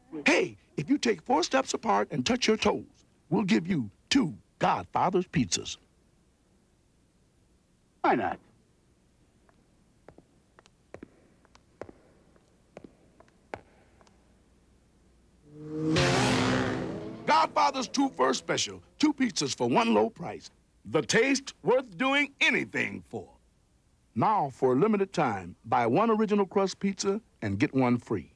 Hey, if you take 4 steps apart and touch your toes, we'll give you 2 Godfather's pizzas. Why not? Godfather's Two-Fer special. 2 pizzas for 1 low price. The taste worth doing anything for. Now, for a limited time, buy 1 original crust pizza and get 1 free.